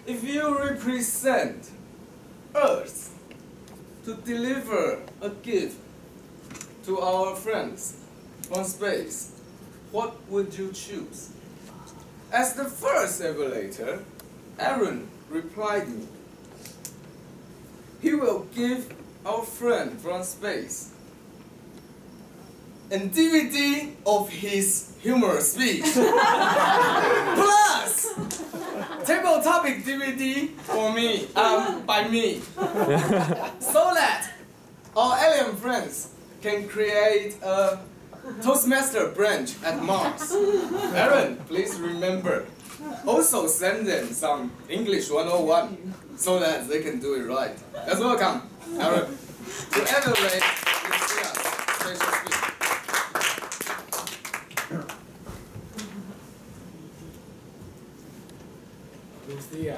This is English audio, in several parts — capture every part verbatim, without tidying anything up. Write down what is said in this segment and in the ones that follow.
If you represent Earth to deliver a gift to our friends from space, what would you choose? As the first evaluator, Aaron replied me. He will give our friend from space a D V D of his humorous speech, plus table topic D V D for me, um, by me, so that our alien friends can create a Toastmaster branch at Mars. Aaron, please remember, also send them some English one oh one so that they can do it right. Let's welcome Aaron to evaluate Lucia's special speech. Lucia.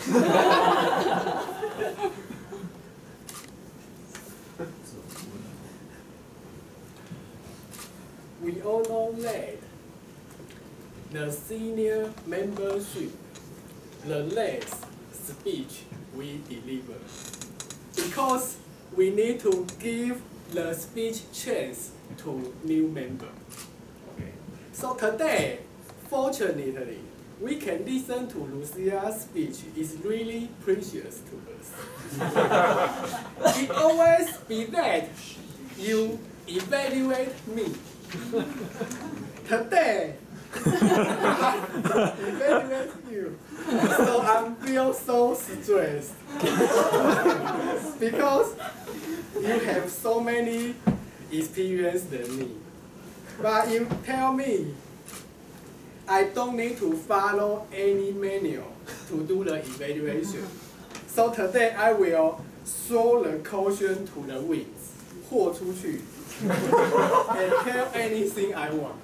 We all know that the senior membership, the last speech we deliver, because we need to give the speech chance to new member. Okay. So today, fortunately, we can listen to Lucia's speech. It's really precious to us. It always be that you evaluate me. Today, evaluate you. So I feel so stressed because you have so many experience than me. But you tell me I don't need to follow any manual to do the evaluation. So today I will throw the caution to the winds, 豁出去, and tell anything I want.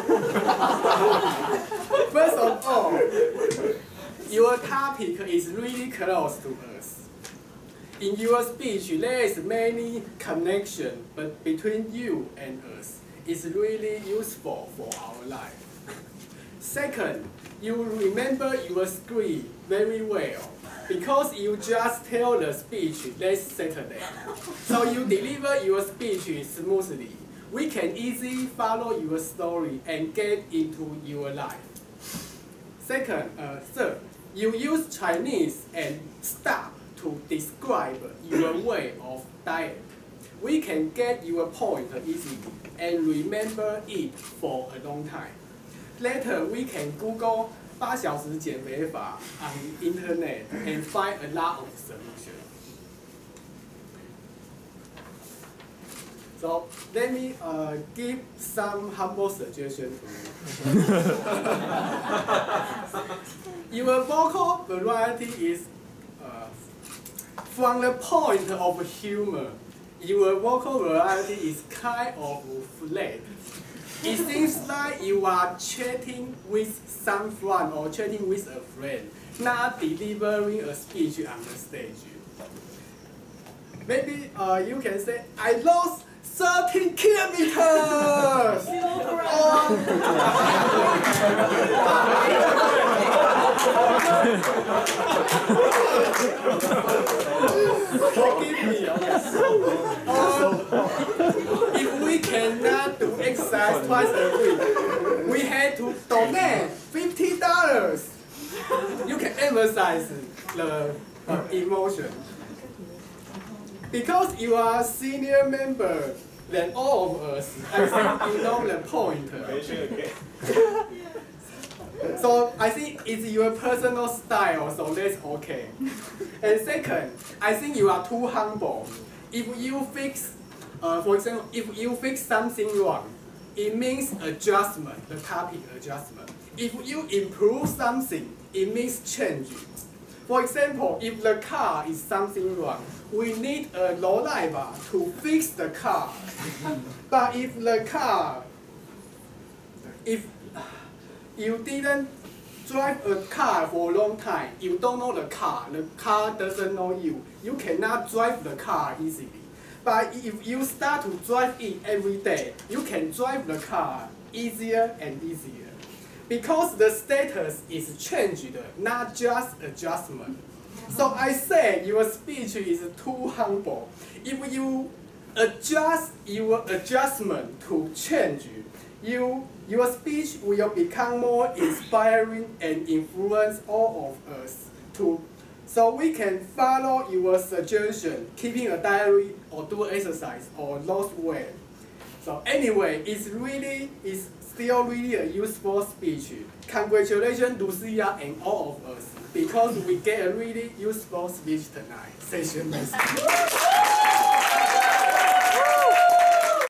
First of all, your topic is really close to us. In your speech, there is many connection but between you and us. It's really useful for our life. Second, you remember your script very well because you just tell the speech last Saturday. So you deliver your speech smoothly. We can easily follow your story and get into your life. Second, uh, third, you use Chinese and stop to describe your way of diet. We can get your point easily and remember it for a long time. Later, we can Google 八小时减肥法 on the internet and find a lot of solutions. So let me uh, give some humble suggestions to you. Your vocal variety is uh, from the point of humor. Your vocal variety is kind of flat. It seems like you are chatting with some friend or chatting with a friend, not delivering a speech on the stage. Maybe uh, you can say, I lost thirteen kilometers! Forgive me, okay? Or if we cannot do exercise twice a week, we had to donate fifty dollars. You can emphasize the uh, emotion. Because you are a senior member than all of us, I think you know the point. So I think it's your personal style, so that's okay. And second, I think you are too humble. If you fix, uh, for example, if you fix something wrong, it means adjustment, the topic adjustment. If you improve something, it means changing. For example, if the car is something wrong, we need a lowlighter to fix the car. But if the car, if you didn't drive a car for a long time, you don't know the car, the car doesn't know you, you cannot drive the car easily. But if you start to drive it every day, you can drive the car easier and easier. because the status is changed, not just adjustment. So I say your speech is too humble. If you adjust your adjustment to change, you, your speech will become more inspiring and influence all of us to, so we can follow your suggestion, keeping a diary or do exercise or lose weight. So anyway, it's really, it's still really a useful speech. Congratulations, Lucia and all of us, because we get a really useful speech tonight. Session.